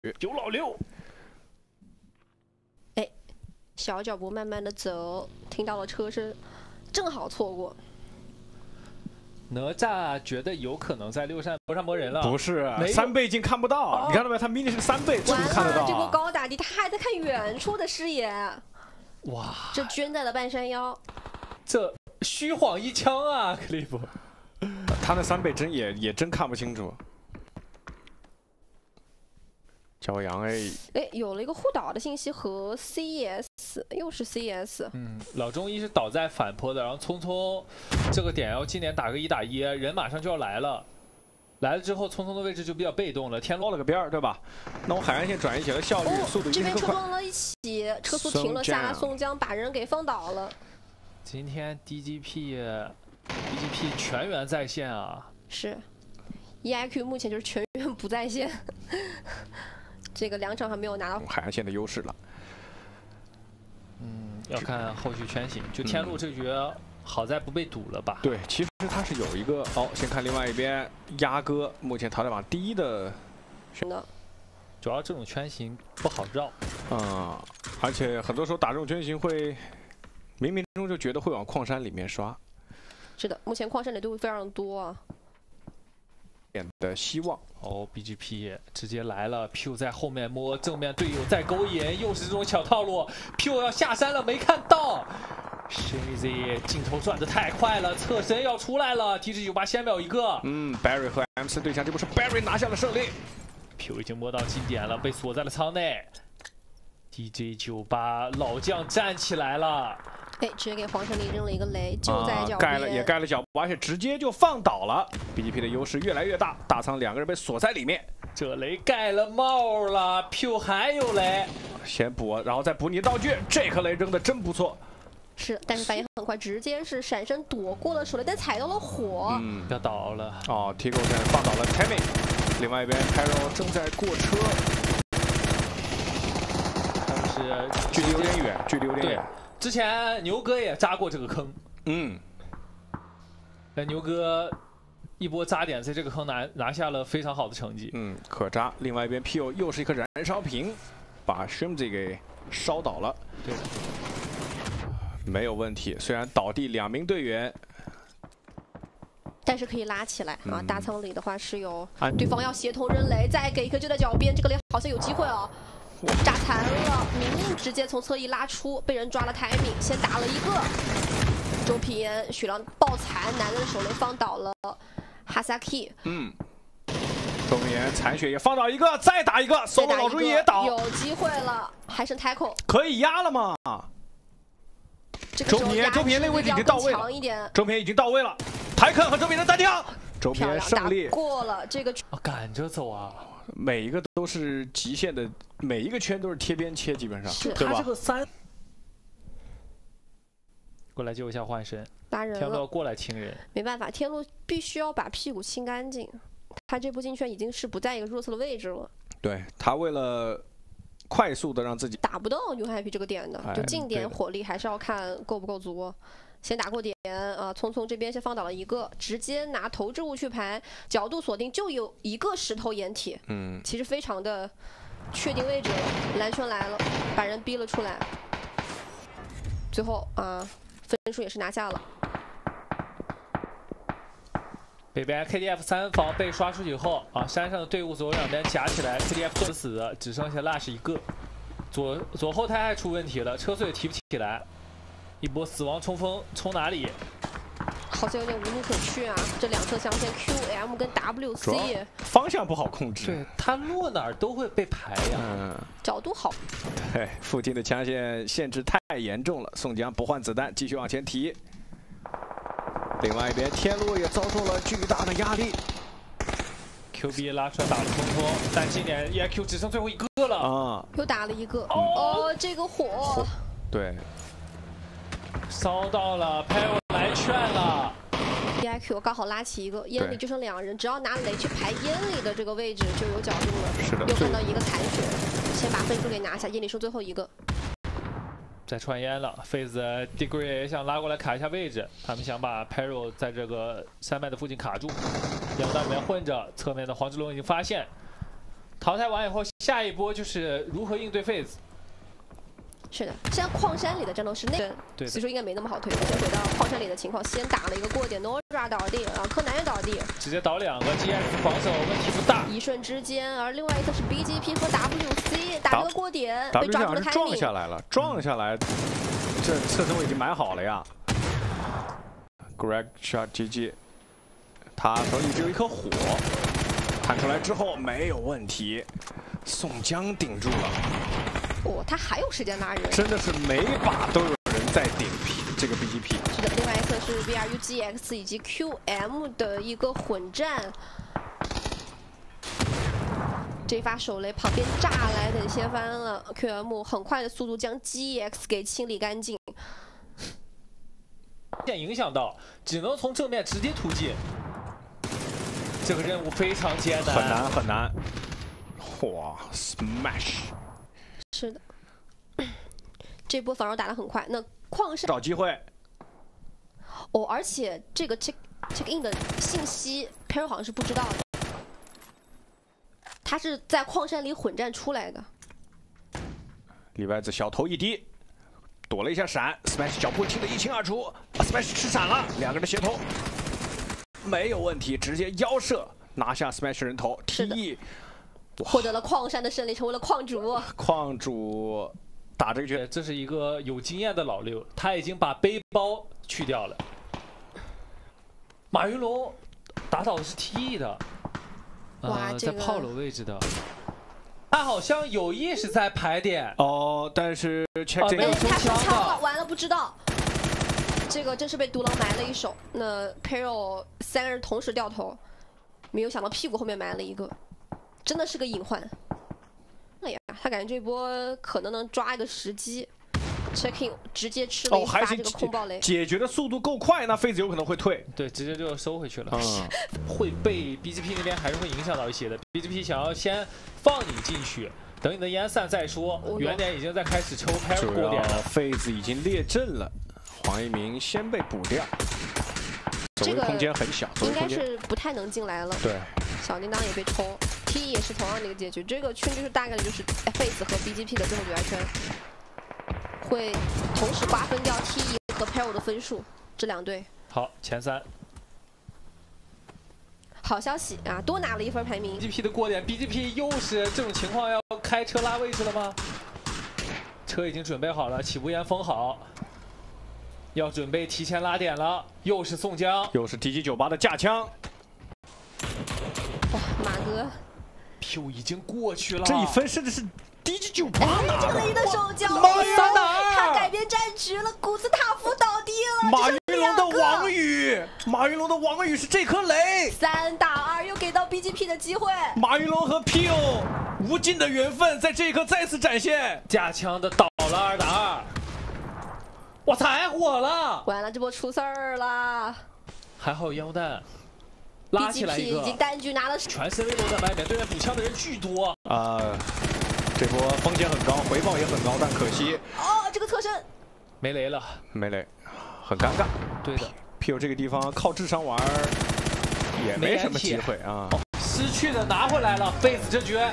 9老6。 哎，小脚步慢慢的走，听到了车声，正好错过。 哪吒觉得有可能在6扇上摸人了， 不是3倍镜看不到，你看到没有？他明明是3倍，这么看得到。 这波高打的，他还在看远处的视野。 哇， 这捐在了半山腰， 这虚晃一枪啊，克利夫。 他那3倍真也真看不清楚。骄阳哎，有了一个互倒的信息和 CS， 又是 CS。 老中医是倒在反坡的，然后聪聪这个点要今年打个1打1，人马上就要来了。来了之后，聪聪的位置就比较被动了，天捞了个边儿，对吧？那我海岸线转移起来，效率、速度一定更快。 这边车撞了一起，车速停了下来，宋江把人给放倒了。 今天 BGP 全员在线啊！ 是 ，EIQ 目前就是全员不在线。这个2场还没有拿到海岸线的优势了。 要看后续圈型。就天路这局，好在不被堵了吧？ 对，其实他是有一个先看另外一边，鸭哥目前淘汰榜第1的。 主要这种圈型不好绕。 而且很多时候打这种圈型会，冥冥中就觉得会往矿山里面刷。 是的，目前矿山里队伍非常多啊。 的希望 BGP 直接来了 ，P 在后面摸，正面队友在勾引，又是这种小套路 ，P 要下山了，没看到 ，Faze 镜头转得太快了，侧身要出来了 ，TG98先秒一个 ，Barry 和 MC 对战，这波是 Barry 拿下了胜利 ，P 已经摸到近点了，被锁在了舱内 ，DJ98老将站起来了。 哎，直接给黄胜利扔了一个雷，就在脚边， 盖了脚步，而且直接就放倒了。BGP 的优势越来越大，大仓2个人被锁在里面。 这雷盖了帽了 ，P 还有雷， 先补，然后再补你的道具。这颗雷扔的真不错。 是，但是反应很快，直接是闪身躲过了手雷，但踩到了火， 要倒了。 Tigo 现在放倒了 Tammy， 另外一边 Pyro 正在过车， 但是距离有点远，远。 之前牛哥也扎过这个坑，但牛哥一波扎点在这个坑拿下了非常好的成绩， 可扎。另外一边 PO 又是一颗燃烧瓶，把 Shimzy 给烧倒了， 对的， 没有问题。虽然倒地2名队员， 但是可以拉起来啊。大仓里的话是有对方要协同扔雷，再给一颗就在脚边，这个雷好像有机会哦。 炸残了，明直接从侧翼拉出，被人抓了timing，先打了一个。周平血量爆残，男人的手雷放倒了哈萨 K。 周平残血也放倒一个，再打一个，solo 老朱也倒， 有机会了，还剩 tackle， 可以压了吗？周平那个位置已经到位了，周平已经到位了，台肯和周平的单挑，周平胜利过了这个， 赶着走啊。 每一个都是极限的，每一个圈都是贴边切，基本上， 对吧？他这个3，过来救一下换身， 拉人了， 天路要过来清人， 没办法，天路必须要把屁股清干净。他这波进圈已经是不在一个弱侧的位置了。 对他为了快速的让自己打不到New Happy这个点的，就近点火力还是要看够不够足。 先打过点聪聪这边先放倒了一个，直接拿投掷物去排，角度锁定就有一个石头掩体，其实非常的确定位置了。蓝圈来了，把人逼了出来，最后分数也是拿下了。 北边 KDF 3房被刷出去以后山上的队伍左右两边夹起来 ，KDF 做死，只剩下 Lush 一个，左后胎还出问题了，车速也提不起来。 一波死亡冲锋，冲哪里？ 好像有点无路可去啊！这2侧相间 QM 跟 WC 方向不好控制， 对他落哪儿都会被排呀。 角度好， 对，附近的枪线限制太严重了。宋江不换子弹，继续往前提。另外一边，天路也遭受了巨大的压力。 QB 拉出来打了冲锋，但今年 EIQ 只剩最后一个了又打了一个。这个火， 对。 烧到了 ，Pyro 来劝了。 EIQ 刚好拉起一个，烟里就剩2人，只要拿雷去排烟里的这个位置就有角度了。 是的， 又看到一个残血，先把分数给拿下，烟里剩最后一个。 再串烟了 ，Faze Degree 也想拉过来卡一下位置，他们想把 Pyro 在这个山脉的附近卡住，烟雾弹里面混着，侧面的黄志龙已经发现。 淘汰完以后，下一波就是如何应对 Faze。 是的，像矿山里的战斗是那个，所以说应该没那么好推。先回到矿山里的情况，先打了一个过点 ，Nora 倒地，然后柯南也倒地， 直接倒2个 ，GX 防守问题不大。 一瞬之间，而另外一侧是 BGP 和 WC 打了个过点，被抓住了 timing。 撞下来了，撞下来，这侧身我已经买好了呀。Greg shot GG， 他手里只有一颗火，弹出来之后没有问题，宋江顶住了。 哦，他还有时间拉人， 真的是每把都有人在顶这个 BGP。 是的，另外一侧是 VRU GX 以及 QM 的一个混战。这发手雷旁边炸来的掀翻了 QM， 很快的速度将 GX 给清理干净。 影响到，只能从正面直接突进。这个任务非常艰难， 很难很难。哇 ，Smash！ 是的，这波防守打得很快。那矿山找机会。 哦，而且这个 check in 的信息 ，Perry 好像是不知道的。他是在矿山里混战出来的。 李白子小头一低，躲了一下闪 ，Smash 脚步听得一清二楚 ，Smash 吃闪了，两个人协同，没有问题，直接腰射拿下 Smash 人头 ，TE 获得了矿山的胜利，成为了矿主。 矿主打这个局， 这是一个有经验的老六，他已经把背包去掉了。马云龙打倒的是 TE 的。 哇， 在炮楼位置的，他好像有意识在排点哦，但是 check 没有他中枪了，完了不知道，这个真是被独狼埋了一手。那 Perry 3个人同时掉头，没有想到屁股后面埋了一个，真的是个隐患。哎呀，他感觉这波可能能抓一个时机 ，check in 直接吃了一发这个空爆雷， 解决的速度够快，那Faze有可能会退， 对，直接就收回去了。会被 BGP 那边还是会影响到一些的。BGP 想要先放你进去，等你的烟散再说。原点已经在开始抽 Perry 过点了 ，Faze已经列阵了，黄一鸣先被补掉，走位空间很小， 应该是不太能进来了。 对， 小叮当也被抽 ，T 也是同样的一个结局。这个圈就是大概率就是 Faze 和 BGP 的最后决赛圈，会同时瓜分掉 T 和 Perry 的分数，这两队。 好，前3。 好消息啊，多拿了1分排名。 BGP 的过点 ，BGP 又是这种情况要开车拉位置了吗？车已经准备好了，起步烟封好，要准备提前拉点了。又是宋江， 又是 TG98的架枪。 哇，马哥 ，Q 已经过去了。 这一分甚至是 DG98拿的。 这雷的手脚， 马云龙他改变战局了，古斯塔夫倒地了。 马云龙的王语，马云龙的王语是这颗雷。 3打2，又给到 BGP 的机会。 马云龙和 PO 无尽的缘分在这一刻再次展现。 架枪的倒了2打2，哇，太火了！ 完了，这波出事儿了。 还好有烟雾弹，拉起来一个。 BGP 已经单局拿了， 全身位都在外面，对面补枪的人巨多。 这波风险很高，回报也很高，但可惜。 哦，这个侧身没雷了， 没雷，很尴尬。 对的 ，PO 这个地方靠智商玩也没什么机会啊。 失去的拿回来了，Faze这局。